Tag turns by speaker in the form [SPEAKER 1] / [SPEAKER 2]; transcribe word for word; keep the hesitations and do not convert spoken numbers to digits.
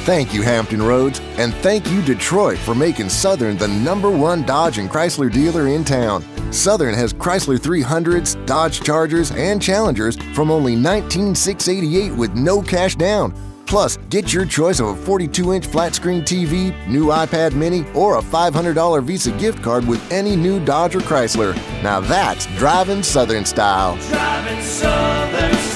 [SPEAKER 1] Thank you, Hampton Roads, and thank you, Detroit, for making Southern the number one Dodge and Chrysler dealer in town. Southern has Chrysler three hundreds, Dodge Chargers, and Challengers from only nineteen thousand six hundred eighty-eight dollars with no cash down. Plus, get your choice of a forty-two inch flat-screen T V, new iPad mini, or a five hundred dollar Visa gift card with any new Dodge or Chrysler. Now that's driving Southern style.
[SPEAKER 2] Driving Southern style.